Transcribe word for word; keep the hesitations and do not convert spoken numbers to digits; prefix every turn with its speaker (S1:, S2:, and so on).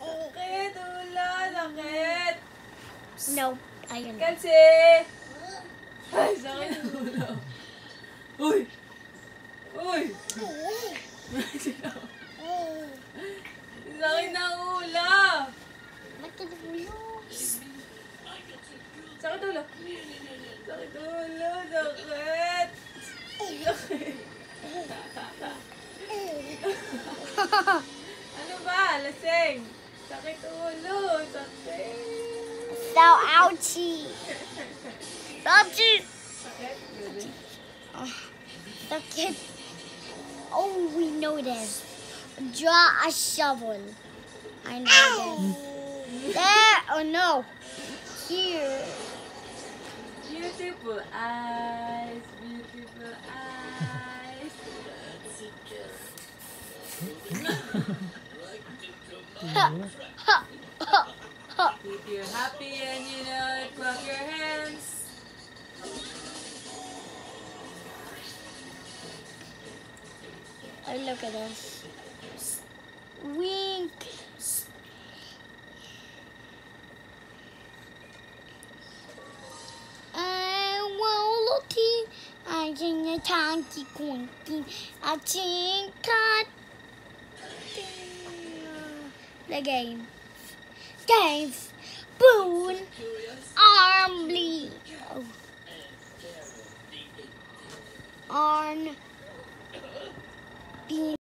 S1: Sakit, ulo, sakit.
S2: No, ayun.
S1: Kasi. Ay, sakit ang ulo. Uy! Uy! Sakit ng ulo.
S2: Bakit ulo?
S1: Sakit ulo. Sakit ulo, sakit. Sakit. Ano ba? Lasing. Sakit ulo, sakit.
S2: So ouchy. Ouchy.
S1: Sakit? Really?
S2: Oh, sakit. Oh, we know this. Draw a shovel. I know this. There. Oh no. Here.
S1: Beautiful eyes, beautiful eyes.
S2: Ha, ha, ha, ha.
S1: If you're happy and you know it, clap your hands.
S2: Oh, look at this. Wink. I want to I think a tanky quinty. I think cut the game. Dave Boone Arm bleed. Oh. On being